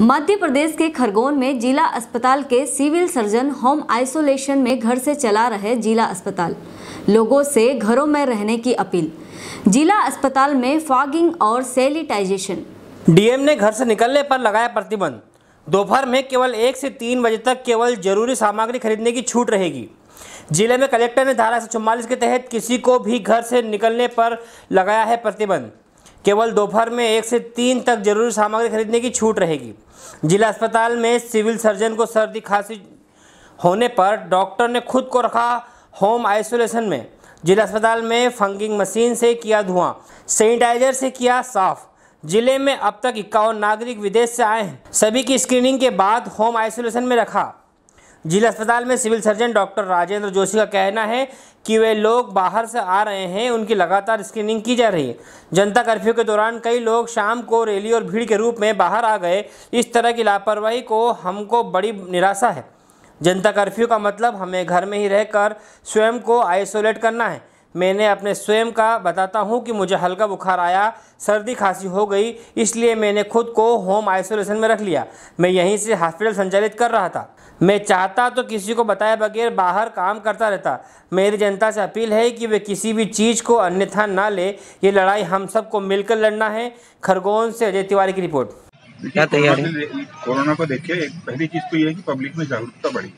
मध्य प्रदेश के खरगोन में जिला अस्पताल के सिविल सर्जन होम आइसोलेशन में घर से चला रहे जिला अस्पताल, लोगों से घरों में रहने की अपील। जिला अस्पताल में फॉगिंग और सैनिटाइजेशन। डीएम ने घर से निकलने पर लगाया प्रतिबंध। दोपहर में केवल 1 से 3 बजे तक केवल जरूरी सामग्री खरीदने की छूट रहेगी। जिले में कलेक्टर ने धारा 144 के तहत किसी को भी घर से निकलने पर लगाया है प्रतिबंध। केवल दोपहर में 1 से 3 तक जरूरी सामग्री खरीदने की छूट रहेगी। जिला अस्पताल में सिविल सर्जन को सर्दी खांसी होने पर डॉक्टर ने खुद को रखा होम आइसोलेशन में। जिला अस्पताल में फंगिंग मशीन से किया धुआं, सैनिटाइजर से किया साफ। जिले में अब तक 51 नागरिक विदेश से आए हैं। सभी की स्क्रीनिंग के बाद होम आइसोलेशन में रखा। जिला अस्पताल में civil surgeon doctor Rajendra Joshi का कहना है कि वे लोग बाहर से आ रहे हैं, उनकी लगातार स्क्रीनिंग की जा रही है। जनता कर्फ्यू के दौरान कई लोग शाम को रैली और भीड़ के रूप में बाहर आ गए। इस तरह की लापरवाही को हमको बड़ी निराशा है। जनता कर्फ्यू का मतलब हमें घर में ही रहकर स्वयं को आइसोलेट करना है। मैंने अपने स्वयं का बताता हूं कि मुझे हल्का बुखार आया, सर्दी खांसी हो गई, इसलिए मैंने खुद को होम आइसोलेशन में रख लिया। मैं यहीं से हॉस्पिटल संचालित कर रहा था। मैं चाहता तो किसी को बताए बगैर बाहर काम करता रहता। मेरी जनता से अपील है कि वे किसी भी चीज़ को अन्यथा ना ले। ये लड़ाई हम सबको मिलकर लड़ना है। खरगोन से अजय तिवारी की रिपोर्ट। क्या तैयारी? कोरोना को देखिए, पहली चीज़ तो ये है कि पब्लिक में जागरूकता बढ़ी।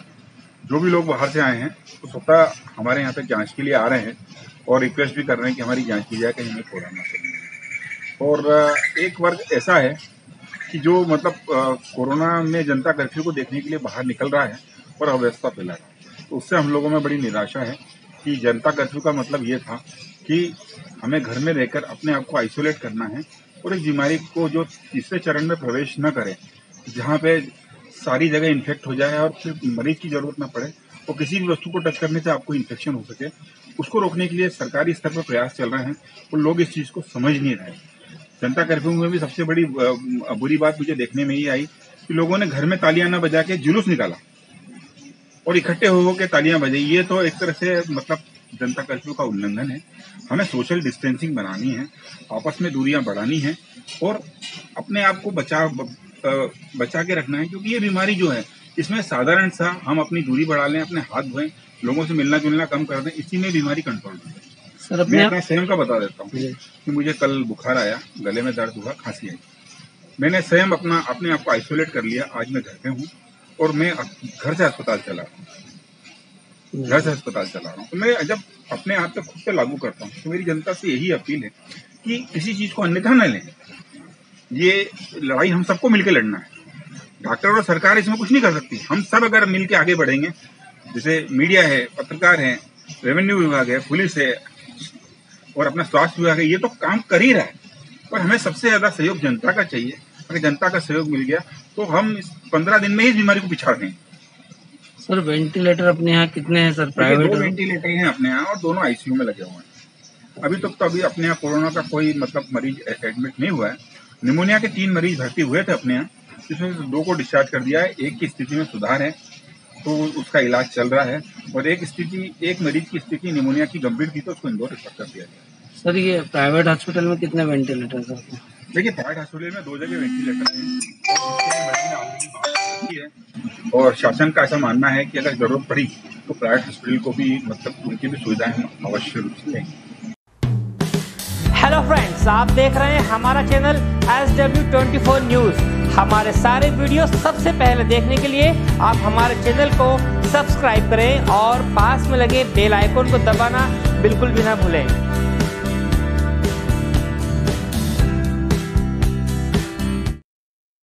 जो भी लोग बाहर से आए हैं तो स्वतः हमारे यहाँ पे जांच के लिए आ रहे हैं और रिक्वेस्ट भी कर रहे हैं कि हमारी जांच की जाए, कहीं हमें कोरोना से नहीं है। और एक वर्ग ऐसा है कि जो मतलब कोरोना में जनता कर्फ्यू को देखने के लिए बाहर निकल रहा है और अव्यवस्था फैला रहा है। तो उससे हम लोगों में बड़ी निराशा है कि जनता कर्फ्यू का मतलब ये था कि हमें घर में रहकर अपने आप को आइसोलेट करना है और इस बीमारी को जो तीसरे चरण में प्रवेश न करे, जहाँ पे सारी जगह इन्फेक्ट हो जाए और फिर मरीज की जरूरत ना पड़े और किसी भी वस्तु को टच करने से आपको इन्फेक्शन हो सके, उसको रोकने के लिए सरकारी स्तर पर प्रयास चल रहे हैं और लोग इस चीज़ को समझ नहीं रहे। जनता कर्फ्यू में भी सबसे बड़ी बुरी बात मुझे देखने में ये आई कि लोगों ने घर में तालियां न बजा के जुलूस निकाला और इकट्ठे हो के तालियां बजाई। ये तो एक तरह से मतलब जनता कर्फ्यू का उल्लंघन है। हमें सोशल डिस्टेंसिंग बनानी है, आपस में दूरियां बढ़ानी है और अपने आप को बचा के रखना है, क्योंकि ये बीमारी जो है इसमें साधारण सा हम अपनी दूरी बढ़ा लें, अपने हाथ धोएं, लोगों से मिलना जुलना कम कर दें, इसी में बीमारी कंट्रोल है। सर, मैं अपना स्वयं का बता देता हूँ कि मुझे कल बुखार आया, गले में दर्द हुआ, खांसी आई। मैंने स्वयं अपने आप को आइसोलेट कर लिया। आज मैं घर पे हूँ और मैं घर से अस्पताल चला रहा हूँ। तो मैं जब अपने आप पे खुद पे लागू करता हूँ तो मेरी जनता से यही अपील है कि किसी चीज को अन्यथा न लें। ये लड़ाई हम सबको मिलकर लड़ना है। डॉक्टर और सरकार इसमें कुछ नहीं कर सकती। हम सब अगर मिलकर आगे बढ़ेंगे, जैसे मीडिया है, पत्रकार है, रेवेन्यू विभाग है, पुलिस है और अपना स्वास्थ्य विभाग है, ये तो काम कर ही रहा है। पर हमें सबसे ज्यादा सहयोग जनता का चाहिए। अगर जनता का सहयोग मिल गया तो हम इस 15 दिन में ही इस बीमारी को पिछाड़ देंगे। सर, वेंटिलेटर अपने यहाँ कितने हैं सर? प्राइवेट 2 वेंटिलेटर हैं अपने यहाँ और दोनों आईसीयू में लगे हुए हैं। अभी तक तो अभी अपने यहाँ कोरोना का कोई मतलब मरीज एडमिट नहीं हुआ है। निमोनिया के 3 मरीज भर्ती हुए थे अपने यहाँ, जिसमें 2 को डिस्चार्ज कर दिया है। एक की स्थिति में सुधार है तो उसका इलाज चल रहा है और एक मरीज की स्थिति निमोनिया की गंभीर थी तो उसको इंदौर रेफर कर दिया गया। सर, ये प्राइवेट हॉस्पिटल में कितने वेंटिलेटर सर? देखिए, प्राइवेट हॉस्पिटल में 2 जगह वेंटिलेटर है और शासन का ऐसा मानना है कि अगर जरूरत पड़ी तो प्राइवेट हॉस्पिटल को भी मतलब उनकी भी सुविधाएं हम अवश्य रूप से देंगे। हेलो फ्रेंड्स, आप देख रहे हैं हमारा चैनल SW24 न्यूज। हमारे सारे वीडियो सबसे पहले देखने के लिए आप हमारे चैनल को सब्सक्राइब करें और पास में लगे बेल आइकन को दबाना बिल्कुल भी ना भूलें।